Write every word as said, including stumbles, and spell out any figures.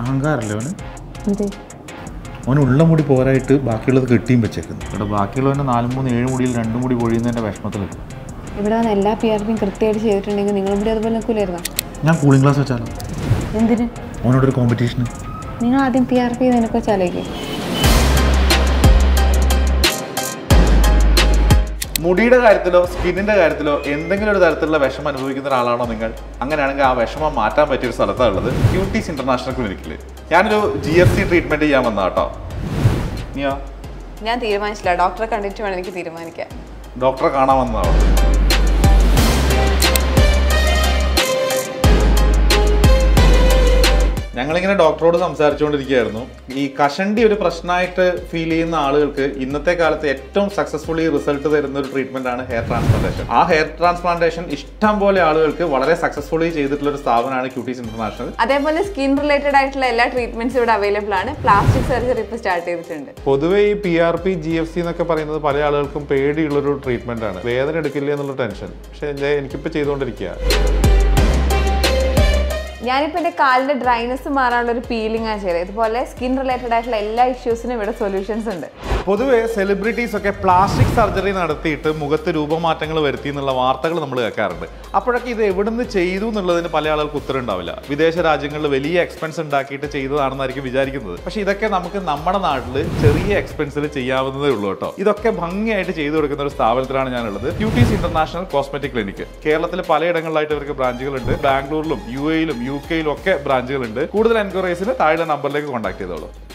അഹങ്കാരല്ലേ അവന്? അവനുള്ള മുടി പോരായിട്ട് ബാക്കിയുള്ളത് കെട്ടിയും വെച്ചേക്കുന്നു. ഇവിടെ ബാക്കിയുള്ളവൻ്റെ നാല് മൂന്ന് ഏഴ് മുടിയിൽ രണ്ട് മുടി പൊഴിയുന്നതിൻ്റെ വിഷമത്തിലുണ്ട്. ഇവിടെ വന്ന് എല്ലാ പി ആർ പിയും കൃത്യമായിട്ട് ചെയ്തിട്ടുണ്ടെങ്കിൽ നിങ്ങൾ ഇവിടെ അതുപോലെ നിൽക്കില്ലായിരുന്നോ? ഞാൻ കൂളിംഗ് ക്ലാസ് വെച്ചാലോ? എന്തിന്? അവനോടൊരു കോമ്പറ്റീഷന്. നിങ്ങൾ ആദ്യം പി ആർ പി നിനക്ക് വെച്ചാലേക്ക്. മുടിയുടെ കാര്യത്തിലോ സ്കിന്നിൻ്റെ കാര്യത്തിലോ എന്തെങ്കിലും ഒരു തരത്തിലുള്ള വിഷമം അനുഭവിക്കുന്ന ഒരാളാണോ നിങ്ങൾ? അങ്ങനെയാണെങ്കിൽ ആ വിഷമം മാറ്റാൻ പറ്റിയൊരു സ്ഥലത്താണ് ഉള്ളത്, ക്യൂട്ടീസ് ഇന്റർനാഷണൽ ക്ലിനിക്കിൽ. ഞാനൊരു ജി എഫ് സി ട്രീറ്റ്മെൻറ്റ് ചെയ്യാൻ വന്ന കേട്ടോ. നീയോ? ഞാൻ തീരുമാനിച്ചില്ല, ഡോക്ടറെ കണ്ടിട്ട് വേണം എനിക്ക് തീരുമാനിക്കാം. ഡോക്ടറെ കാണാൻ വന്നതാണോ? ഞങ്ങളിങ്ങനെ ഡോക്ടറോട് സംസാരിച്ചുകൊണ്ടിരിക്കുകയായിരുന്നു. ഈ കഷണ്ടി ഒരു പ്രശ്നമായിട്ട് ഫീൽ ചെയ്യുന്ന ആളുകൾക്ക് ഇന്നത്തെ കാലത്ത് ഏറ്റവും സക്സസ്ഫുള്ളി റിസൾട്ട് തരുന്ന ഒരു ട്രീറ്റ്മെന്റ് ആണ് ഹെയർ ട്രാൻസ്പ്ലാന്റേഷൻ. ആ ഹെയർ ട്രാൻസ്പ്ലാന്റേഷൻ ഇഷ്ടം പോലെ ആളുകൾക്ക് വളരെ സക്സസ്ഫുള്ളി ചെയ്തിട്ടുള്ള ഒരു സ്ഥാപനമാണ് ക്യൂട്ടീസ് ഇന്റർനാഷണൽ. അതേപോലെ സ്കിൻ റിലേറ്റഡ് ആയിട്ടുള്ള എല്ലാ ട്രീറ്റ്മെന്റ്സ് ഇവിടെ അവൈലബിൾ ആണ്. പ്ലാസ്റ്റിക് സർജറി ഇപ്പോൾ സ്റ്റാർട്ട് ചെയ്തിട്ടുണ്ട്. പൊതുവെ ഈ P R P G F C എന്നൊക്കെ പറയുന്നത് പല ആളുകൾക്കും പേടിയുള്ളൊരു ട്രീറ്റ്മെന്റ് ആണ്. വേദന എടുക്കില്ല എന്നുള്ള ടെൻഷൻ. പക്ഷെ എനിക്കിപ്പോൾ ചെയ്തുകൊണ്ടിരിക്കുക. ഞാനിപ്പോൾ എൻ്റെ കാലിൻ്റെ ഡ്രൈനെസ് മാറാനുള്ള ഒരു പീലിംഗ് ആണ് ചെയ്തത്. ഇതുപോലെ സ്കിൻ റിലേറ്റഡ് ആയിട്ടുള്ള എല്ലാ ഇഷ്യൂസിനും ഇവിടെ സൊല്യൂഷൻസ് ഉണ്ട്. പൊതുവെ സെലിബ്രിറ്റീസ് ഒക്കെ പ്ലാസ്റ്റിക് സർജറി നടത്തിയിട്ട് മുഖത്ത് രൂപമാറ്റങ്ങൾ വരുത്തി എന്നുള്ള വാർത്തകൾ നമ്മൾ കേൾക്കാറുണ്ട്. അപ്പോഴൊക്കെ ഇത് എവിടുന്ന് ചെയ്തു എന്നുള്ളതിന് പല ആളുകൾക്ക് ഉത്തരം ഉണ്ടാവില്ല. വിദേശ രാജ്യങ്ങളിൽ വലിയ എക്സ്പെൻസ് ഉണ്ടാക്കിയിട്ട് ചെയ്തതാണെന്നായിരിക്കും വിചാരിക്കുന്നത്. പക്ഷേ ഇതൊക്കെ നമുക്ക് നമ്മുടെ നാട്ടിൽ ചെറിയ എക്സ്പെൻസിൽ ചെയ്യാവുന്നതേ ഉള്ളൂ കേട്ടോ. ഇതൊക്കെ ഭംഗിയായിട്ട് ചെയ്തു കൊടുക്കുന്ന ഒരു സ്ഥാപനത്തിലാണ് ഞാനുള്ളത്, ക്യൂട്ടീസ് ഇന്റർനാഷണൽ കോസ്മെറ്റിക് ക്ലിനിക്ക്. കേരളത്തിൽ പലയിടങ്ങളിലായിട്ട് ഇവർക്ക് ബ്രാഞ്ചുകളുണ്ട്. ബാംഗ്ലൂരിലും യു എയിലും യു കെയിലും ഒക്കെ ബ്രാഞ്ചുകളുണ്ട്. കൂടുതൽ എൻക്വയറീസിന് താഴെ നമ്പറിലേക്ക് കോൺടാക്ട് ചെയ്തോളൂ.